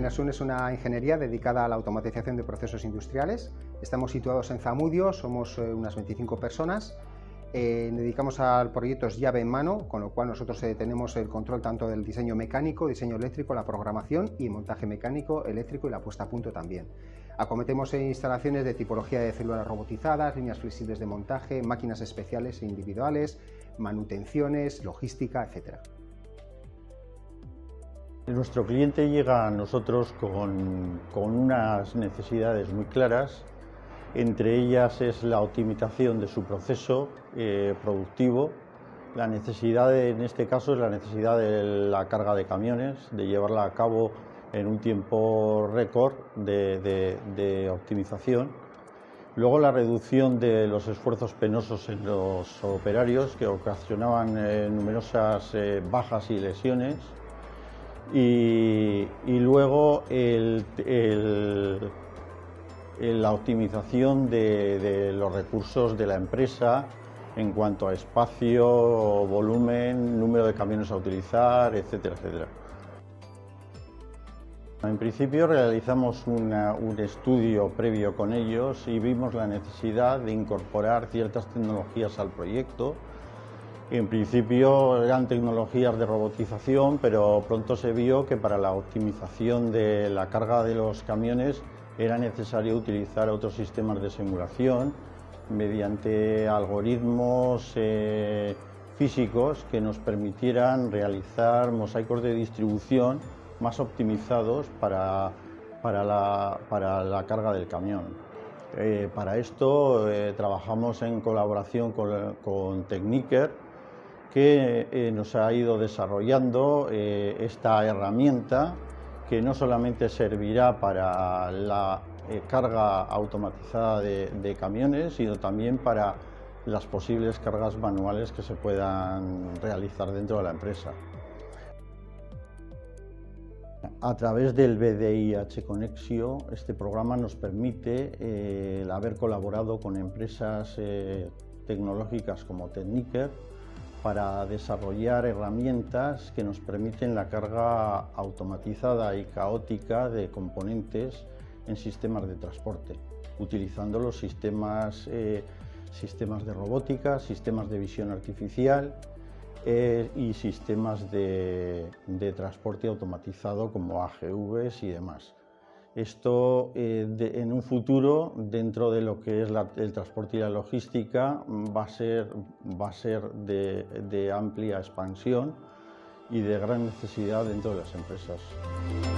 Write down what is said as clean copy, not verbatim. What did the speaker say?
Enersun es una ingeniería dedicada a la automatización de procesos industriales. Estamos situados en Zamudio, somos unas 25 personas. Dedicamos a proyectos llave en mano, con lo cual nosotros tenemos el control tanto del diseño mecánico, diseño eléctrico, la programación y montaje mecánico, eléctrico y la puesta a punto también. Acometemos instalaciones de tipología de células robotizadas, líneas flexibles de montaje, máquinas especiales e individuales, manutenciones, logística, etc. Nuestro cliente llega a nosotros con unas necesidades muy claras. Entre ellas es la optimización de su proceso productivo. La necesidad, en este caso, es la necesidad de la carga de camiones, de llevarla a cabo en un tiempo récord de optimización. Luego la reducción de los esfuerzos penosos en los operarios, que ocasionaban numerosas bajas y lesiones. Y luego la optimización de los recursos de la empresa en cuanto a espacio, volumen, número de camiones a utilizar, etcétera, etcétera. En principio realizamos un estudio previo con ellos y vimos la necesidad de incorporar ciertas tecnologías al proyecto. En principio eran tecnologías de robotización, pero pronto se vio que para la optimización de la carga de los camiones era necesario utilizar otros sistemas de simulación mediante algoritmos físicos que nos permitieran realizar mosaicos de distribución más optimizados para la carga del camión. Para esto trabajamos en colaboración con Techniker, que nos ha ido desarrollando esta herramienta que no solamente servirá para la carga automatizada de camiones, sino también para las posibles cargas manuales que se puedan realizar dentro de la empresa. A través del BDIH Conexio, este programa nos permite el haber colaborado con empresas tecnológicas como Techniker para desarrollar herramientas que nos permiten la carga automatizada y caótica de componentes en sistemas de transporte, utilizando los sistemas de robótica, sistemas de visión artificial y sistemas de transporte automatizado como AGVs y demás. Esto en un futuro, dentro de lo que es el transporte y la logística, va a ser de amplia expansión y de gran necesidad dentro de las empresas.